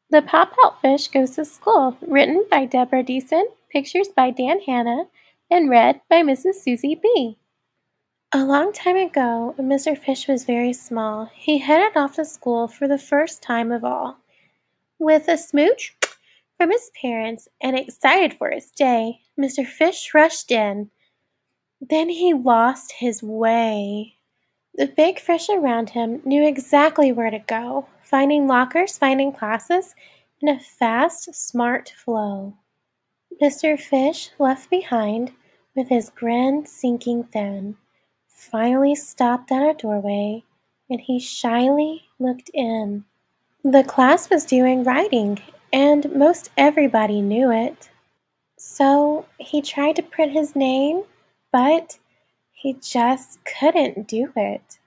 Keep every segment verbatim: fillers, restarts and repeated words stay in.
The Pop-Out Fish Goes to School, written by Deborah Deason, pictures by Dan Hanna, and read by Missus Susie B. A long time ago, when Mister Fish was very small, he headed off to school for the first time of all. With a smooch from his parents and excited for his day, Mister Fish rushed in. Then he lost his way. The big fish around him knew exactly where to go, finding lockers, finding classes, in a fast, smart flow. Mister Fish, left behind, with his grin sinking thin, finally stopped at a doorway, and he shyly looked in. The class was doing writing, and most everybody knew it. So he tried to print his name, but he just couldn't do it.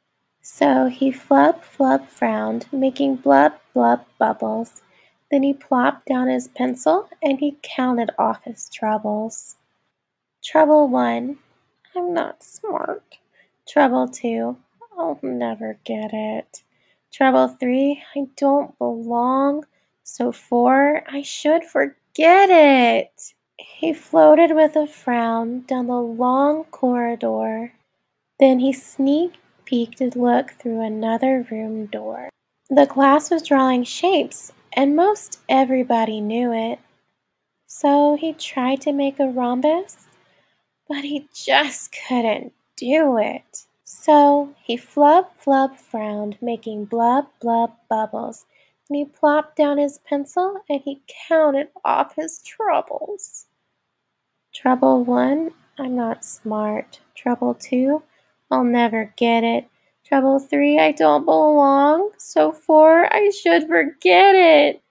So he flub flub frowned, making blub blub bubbles. Then he plopped down his pencil and he counted off his troubles. Trouble one, I'm not smart. Trouble two, I'll never get it. Trouble three, I don't belong. So four, I should forget it. He floated with a frown down the long corridor. Then he sneaked peeked to look through another room door. The class was drawing shapes, and most everybody knew it. So he tried to make a rhombus, but he just couldn't do it. So he flub flub frowned, making blub blub bubbles. And he plopped down his pencil and he counted off his troubles. Trouble one, I'm not smart. Trouble two, I'll never get it. Trouble three, I don't belong. So four, I should forget it.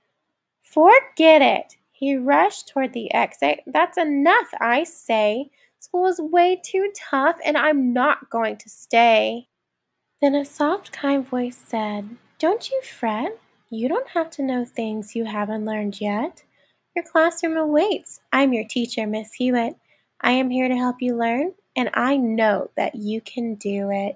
Forget it. He rushed toward the exit. That's enough, I say. School is way too tough, and I'm not going to stay. Then a soft, kind voice said, Don't you fret. You don't have to know things you haven't learned yet. Your classroom awaits. I'm your teacher, Miss Hewitt. I am here to help you learn, and I know that you can do it.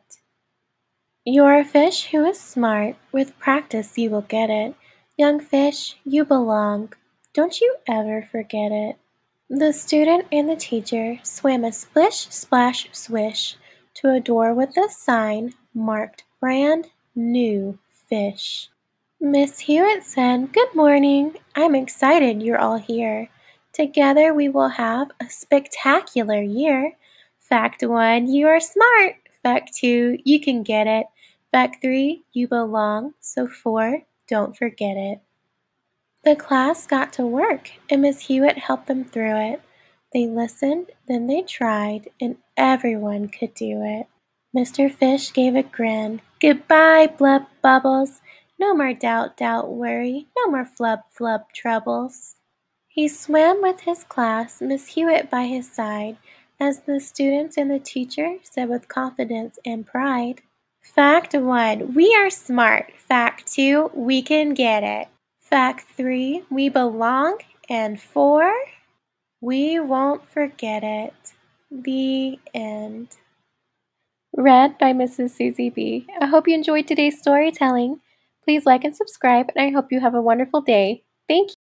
You're a fish who is smart. With practice you will get it. Young fish, you belong. Don't you ever forget it. The student and the teacher swam a splish, splash, swish to a door with a sign marked Brand New Fish. Miss Hewitt said, Good morning. I'm excited you're all here. Together we will have a spectacular year. Fact one, you are smart. Fact two, you can get it. Fact three, you belong. So four, don't forget it. The class got to work, and Miss Hewitt helped them through it. They listened, then they tried, and everyone could do it. Mister Fish gave a grin. Goodbye, blub bubbles. No more doubt, doubt, worry. No more flub, flub troubles. He swam with his class, Miss Hewitt by his side, as the students and the teacher said with confidence and pride. Fact one, we are smart. Fact two, we can get it. Fact three, we belong. And four, we won't forget it. The end. Read by Missus Susie B. I hope you enjoyed today's storytelling. Please like and subscribe, and I hope you have a wonderful day. Thank you.